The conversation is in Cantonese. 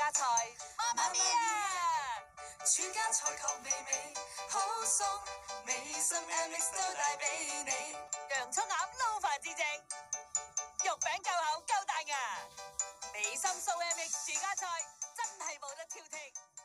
家菜，媽咪啊！住家菜確美味，好餸，美心 MX 都帶俾你。洋葱鴨撈飯至正，肉餅夠厚夠彈牙，美心酥 MX 住家菜真係冇得挑剔。